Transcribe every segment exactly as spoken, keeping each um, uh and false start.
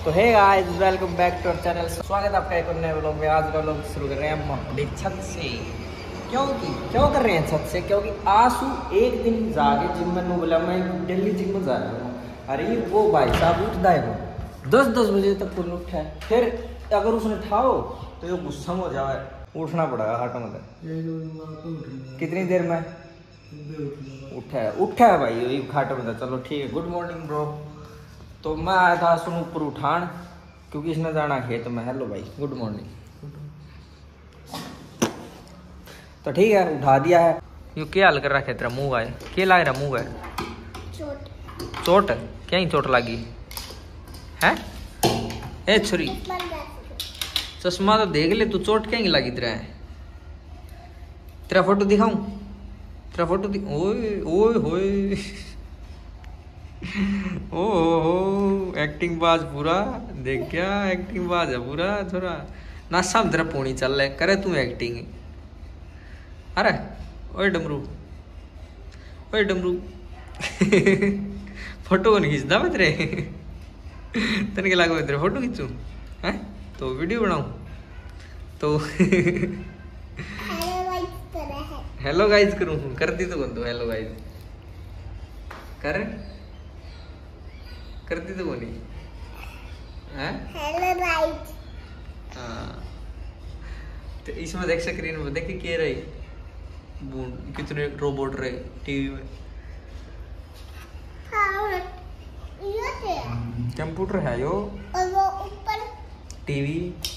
तो है guys, welcome back to our channel. स्वागत है आपका एक और नए व्लॉग में। आज का व्लॉग शुरू कर रहे हैं हम अपनी छत से। क्योंकि क्यों कर रहे हैं छत से? क्योंकि आंसू एक दिन जाके जिम में बोला मैं डेली जिम में जा रहा हूँ। अरे वो भाई साहब उठता है, वो दस दस बजे तक पुल उठा है। फिर अगर उसने ठाओ तो ये गुस्सा हो जाए, उठना पड़ेगा हाथ में। कितनी देर में उठा है उठा है भाई वही खाट में। चलो ठीक है, गुड मॉर्निंग ब्रो। तो मैं आया था सुन ऊपर उठान, क्योंकि इसने जाना खेत में। हेलो भाई, गुड मॉर्निंग। तो ठीक है, उठा दिया है। यू क्या हाल कर रहा है तेरा? मुँह है क्या लग रहा? मुँह है चोट। चोट क्या ही चोट लगी है? ए छुरी चश्मा तो देख ले तू, चोट क्या ही लगी तेरा है? तेरा फोटो दिखाऊं? तेरा फोटो दिख। ओए ओए होए ओ हो एक्टिंग बाज पूरा। देख क्या एक्टिंग बाज है पूरा थोड़ा ना। सब तेरा पोनी चल रहा है, करे तू एक्टिंग। अरे ओए डमरू, ओए डमरू फोटो को नहीं खींचता मैं तेरे। तेरे के लागे मैं तेरे फोटो खींचूं हैं तो वीडियो बनाऊं तो हेलो गाइस करूं? कर दी तो कौन? तो हेलो गाइस कर कर दी तो कौन है? Hello guys. हाँ तो इसमें देख स्क्रीन में देख के रही कितने रोबोट रहे टीवी में। कंप्यूटर है यो और वो ऊपर टीवी।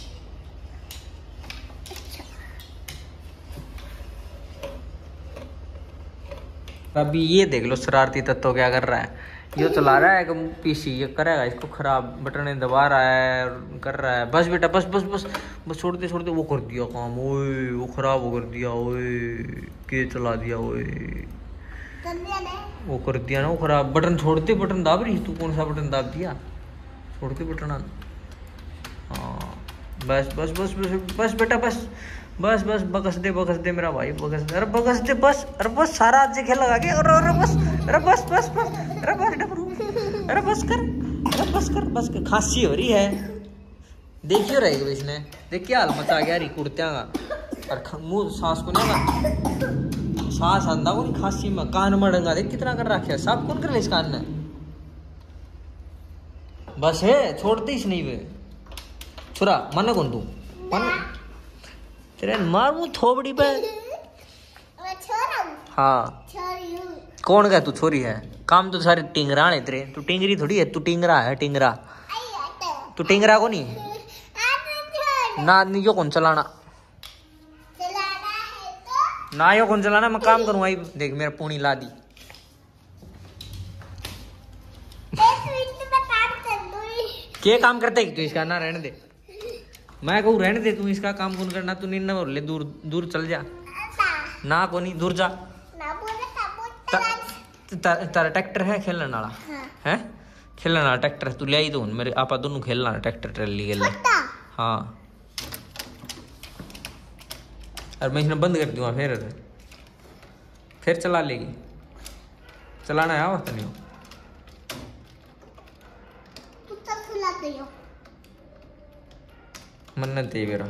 अभी ये देख लो शरारती तत्व क्या कर रहा है। ये चला रहा है पीसी, ये करेगा इसको खराब। बटन दबा रहा है, कर रहा है। बस बेटा बस बस बस बस छोड़ते छोड़ते वो कर दिया काम। ओए वो खराब वो कर दिया। ओए के चला दिया। ओए वो कर दिया ना वो खराब। बटन छोड़ते बटन दाब रही तू। कौन सा बटन दाब दिया? छोड़ते बटन। हाँ बस बस बस बस बस बेटा बस बस बस बकस दे बकस दे मेरा भाई बकस दे। अरे बकस दे बस। अरे बस सारा आज खेल लगा के। अरे अरे बस अरे बस बस बस अरे बस अरे बस कर अरे बस कर बस कर। खांसी हो रही है देखियो रहेगी इसने। देख क्या हाल मचा गया रही कुर्तियाँ का। और मुँह सांस को नहीं सांस आंदा को नहीं खांसी में। कान मड़ंगा देख कितना कर रखा है। सब कौन कर ले इस कान ने? बस है छोड़ते ही नहीं वे छुरा। मन कौन तू मन तेरे मारू थोबड़ी पे। हाँ कौन का तू छोरी है? काम तो सारे टिंगरा है तेरे। तू टिंगरी थोड़ी है, तू टिंगरा है टिंगरा। तू टिंगरा को नहीं ना यो कौन चलाना ना यो कौन चलाना। मैं काम करूँ। आई देख मेरा पूनी ला दी। क्या काम करते है तू? इसका ना रहने दे। मैं कहूँ रहने दे तू, इसका काम कौन करना? तू नींद बोल ले, दूर दूर चल जा ना को नहीं दूर जा। तारा ट्रैक्टर है खेलने वाला है? खेलने वाला ट्रैक्टर तू ले आई तो मेरे आपा दोनों खेलना ट्रैक्टर ट्रैली खेल। हाँ और मैं इसने बंद कर दूंगा फिर फिर चला लेगी। चलाना है आवत नहीं मन्नत है मेरा।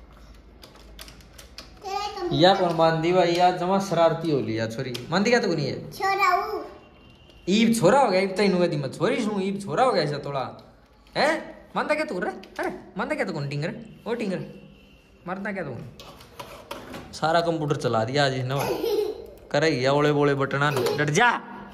या कौन मानदी भाई? या जमा शरारती हो लिया छोरी। मानदी क्या तो नहीं है छोरा हूं। ईब छोरा हो गया। ईब तई नुगदी मत छोरी सु। ईब छोरा हो गया ऐसा थोड़ा है। मानदा क्या तू रे? अरे मानदा क्या तो कौन टिंगर? ओ टिंगर मरना क्या तू? सारा कंप्यूटर चला दिया आज इसने। करे या ओले बोले बटना। डट जा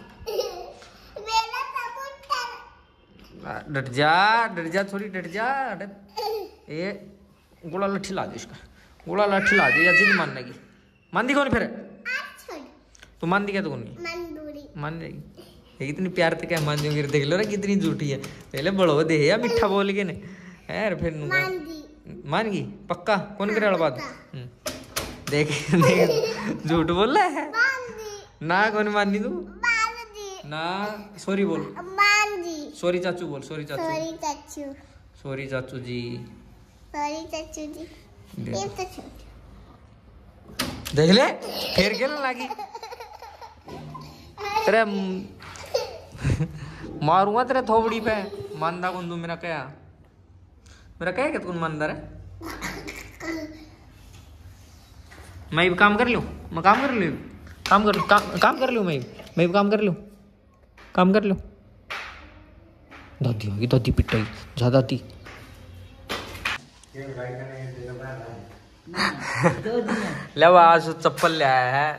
डट जा डट जा छोरी डट जा। ए गोला लट्ठी ला दे इसका। गोला लट्ठी ला दे या जिद मानने की। मानदी कौन फिर? तो मानदी क्या तो कौन नहीं मान जाएगी। इतनी प्यार से क्या मान जाऊंगी? देख लो ना कितनी झूठी है। पहले बड़ो दे या मिठा बोल के ने यार फिर मान गई पक्का। कौन करे बात? देख देख झूठ बोल रहा है ना। कौन माननी तू ना? सॉरी बोल। सॉरी चाचू बोल। सॉरी चाचू सॉरी चाचू जी सॉरी चाचू जी। देख ले फिर खेलने लगी। तेरे मारूंगा तेरे थोबड़ी पे। मानदा कौन तू मेरा क्या? मेरा कहे क्या तुम अंदर है मैं भी काम कर लूँ मैं काम कर लूँ काम कर काम काम कर लूँ मैं मैं भी काम कर लूँ काम कर लूँ दादी होगी दादी पिटाई ज्यादा थी ले आज चप्पल ले आया है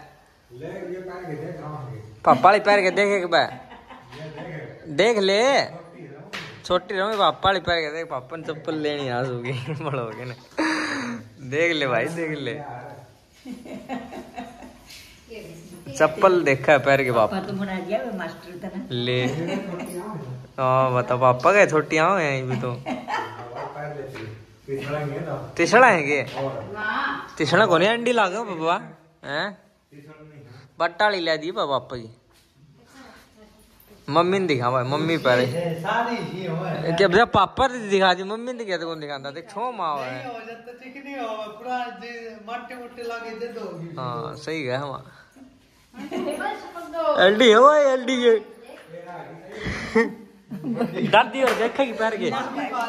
पापा पैर के देखे बा देख ले छोटी रहो पापा पैर के देख पापा ने चप्पल लेनी आज होगी बड़ा हो गया ना देख ले भाई देख ले चप्पल देखा है पैर के पापा तो बना दिया मास्टर था ना ले हाँ बता पापा गए छोटियां हो यहीं भी तो तिसड़ा है के तिसड़ा को नहीं अंडी लागा पापा हैं बट्टा ली ला दी पापा जी मम्मी ने दिखा भाई मम्मी पर क्या पापा ने दिखा दी मम्मी ने क्या तो कौन दिखाता देख छो माँ है हाँ सही है हम एलडी है भाई एलडी के दादी और देखा कि पैर के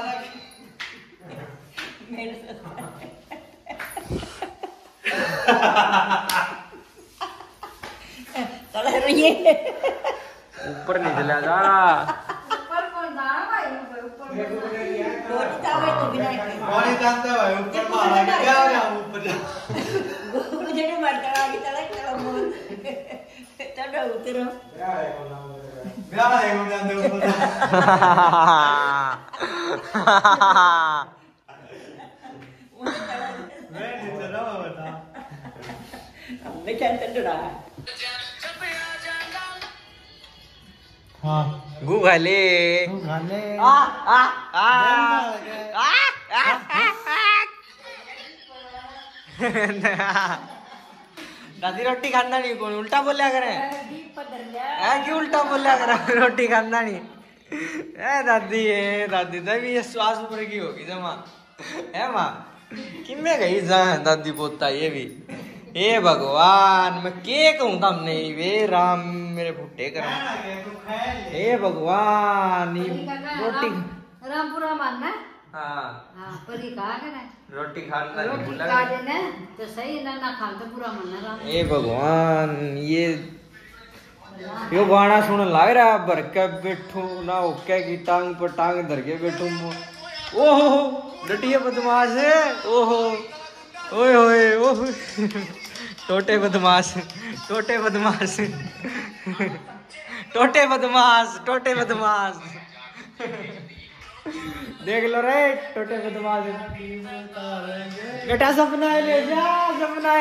ऊपर नहीं चला जा ऊपर कौन जा भाई ऊपर कौन जानता है ऊपर मारा क्या है ऊपर मुझे नहीं मारता आगे चला चला मोर चलो उतरो ब्याह है वो जानते ऊपर मैं नहीं चला बता हमने क्या चल रहा है हाँ गु खाले गु खाले आ आ आ दादी रोटी खाना नहीं कौन उल्टा बोलिया करे है क्यों उल्टा बोलिया करे रोटी खाना नहीं ए दादी है दादी तभी ये श्वास ऊपर की होगी जमा है माँ किम्मे गई जा दादी पोता ये भी ए भगवान मैं के कहूँ तम नहीं वे राम मेरे फुट्टे कर ए भगवान रोटी रामपुरा मानना हाँ हाँ परी कहा ना रोटी खाना रोटी खा देना तो सही ना ना खा तो पूरा मानना राम ए भगवान ये यो गाना सुन लग रहा भर के बैठू ना ओके की टांग पर टांग धर के बैठू ओहो डटिया बदमाश है ओहो ओए ओए ओह टोटे बदमाश टोटे बदमाश टोटे बदमाश टोटे बदमाश देख लो रे टोटे बदमाश बेटा सपना ले जा सपना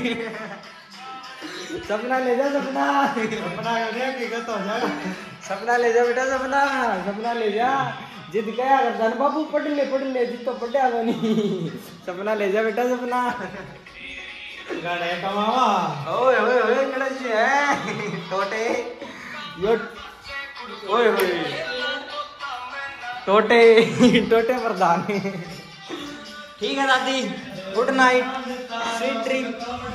सपना ले जा सपना सपना सपना ले जा बेटा सपना सपना ले जा जिद क्या करता है बाबू पढ़ ले पढ़ ले जिद तो पढ़ा को नहीं सपना ले जा बेटा सपना गाने कमावा ओए ओए ओए गणेश जी है टोटे यो ओए ओए टोटे टोटे प्रधान ठीक है दादी गुड नाइट स्वीट ड्रीम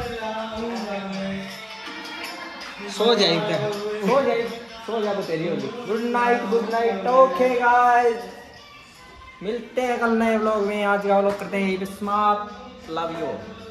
सो जाए सो जाए सो जा तेरी होगी good night good night okay guys मिलते हैं कल नए व्लॉग में आज का व्लॉग करते हैं समाप्त लव यू